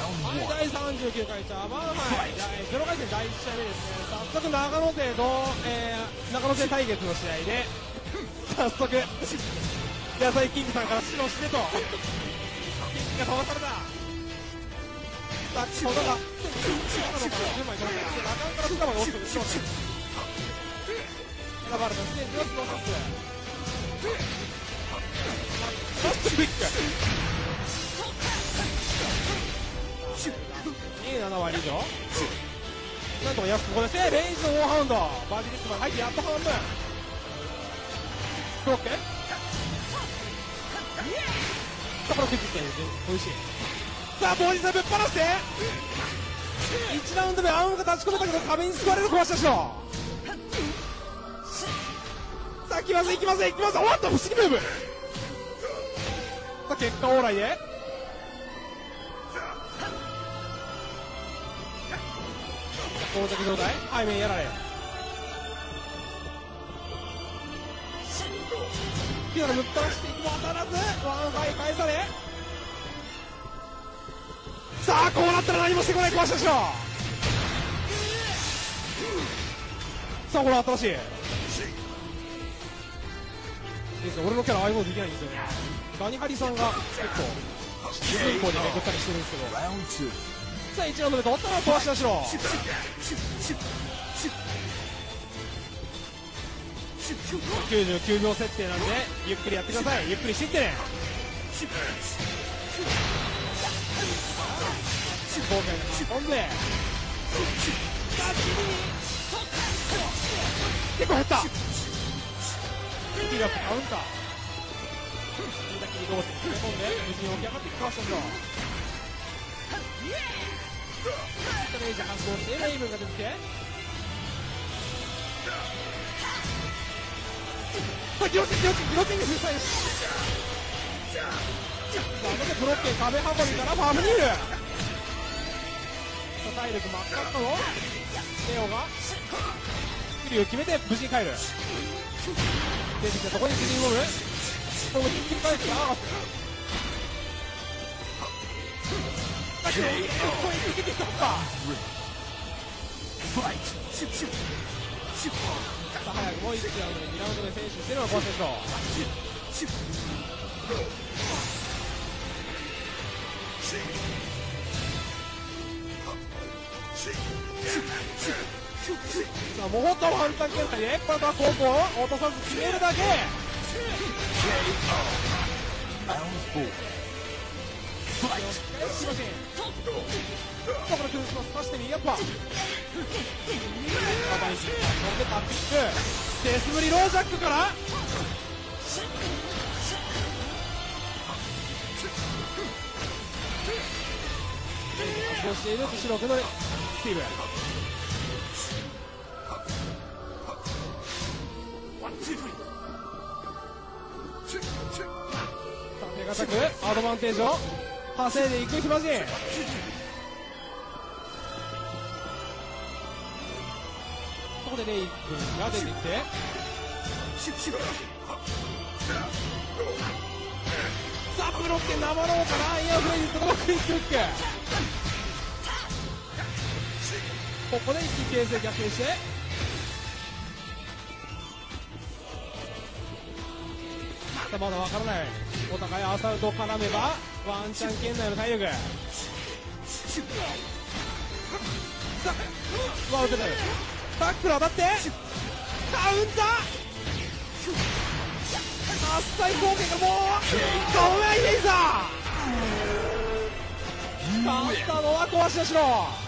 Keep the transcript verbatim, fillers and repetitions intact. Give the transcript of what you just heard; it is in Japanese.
はい、だいさんじゅうきゅうかいジャパン杯ゼロかい戦だいいち試合目ですね。早速長野勢と、えー、長野勢対決の試合で早速野菜キングさんから指導してとキングが飛ばされた。さっきものが長野からじゅうまい取られて中野から深まで落ちてる。選ばれたステージのスローショップラストクイックにじゅうななわり以上なんとか安くここでセーブレイジのウォーハウンドバージリストまで入ってやっと半分ブロックところクイックっておいしい。さあボージさんぶっ放していちラウンド目アームが立ち込めたけど壁に救われる壊した人。さあ来ます行きます行きますおっと不思議ムーブ。さあ結果オーライで膠着状態背面やられピアノぶっ放していくも当たらずワンファイ返され。さあこうなったら何もしてこない壊したでしょ。さあこれ新しい俺のキャラ相棒できないんですよね。ガニハリさんが結構自分校でめくったりしてるんですけど。さあいちラウンド目取ったら壊し出しろ。きゅうじゅうきゅうびょう設定なんでゆっくりやってください。ゆっくりしていってね。今回の飛んで結構減った息がカウンター見たきり同士詰め込んで無事に起き上がってきましたけどダメージ発動してレイブンが出てきてさあギロチンギロチンギロチンで封鎖です。さあここでブロッケン壁運びからファームニール体力マックアップのレオがスキルを決めて無事に帰る。出てきたところにスリーボムここにひっくり返してなかっただけどここに受けてきたか。さあ早くもういちラウンドでにラウンドで選手してるのはこの選手さあモホットも反対検体でこれから後攻を落とさず決めるだけ。これクルスマス刺して右アッパー肩に飛んでタッピックデスブリロージャックから発動している後ろくのスティーブ手堅くアドバンテージを稼いでいくヒマジン。ここでレイ君が出てきてさあブロッケン生ローからイヤーフレイズところクイックフックここで一気に形勢逆転してまだわからないお互いアサルトを絡めばワンチャン圏内の体力さあわ打ててるタックル当たってカウンター圧災攻撃がもうごめんレイザーカウンターのは壊し出しろ。